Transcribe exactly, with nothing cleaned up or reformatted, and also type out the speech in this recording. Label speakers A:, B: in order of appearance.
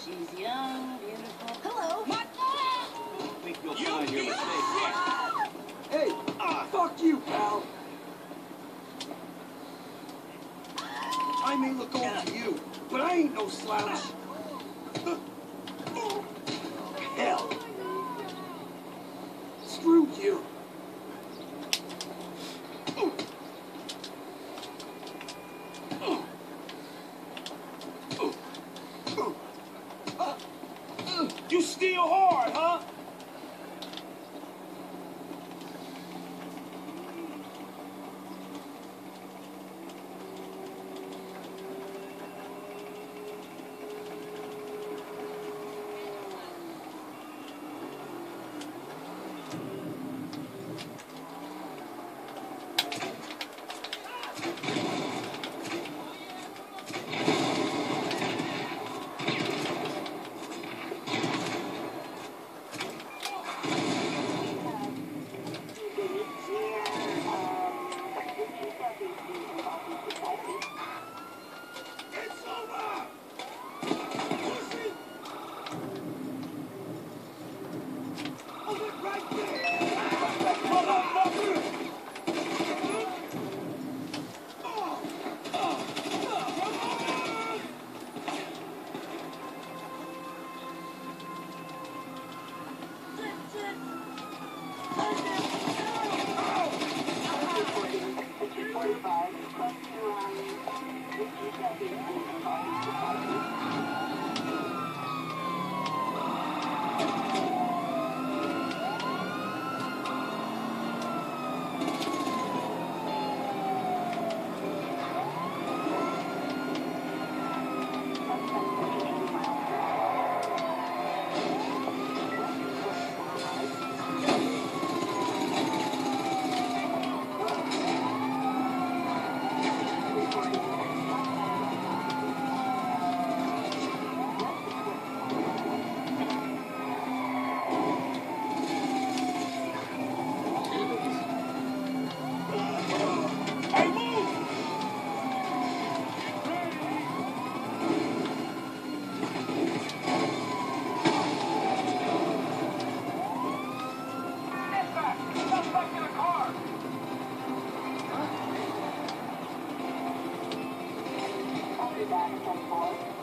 A: She's young, beautiful. Hello.
B: What?
C: I think you'll
B: You
C: find your
B: piece of
C: mistake.
B: shit!
D: Hey, ah, fuck you, pal. I may look old to you, but I ain't no slouch. Hell. Screw you.
B: You steal hard, huh? It's over! Pussy! Hold it right there! Motherfucker! Oh! Oh! Oh! Hey, move! Dispatch, suspect in a car.
E: I'll be back at ten four.